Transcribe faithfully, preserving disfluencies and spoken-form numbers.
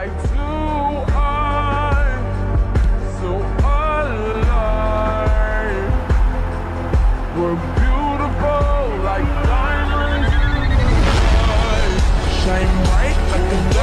eye to eye, so alive. We're beautiful like diamonds in the sky, shine bright like a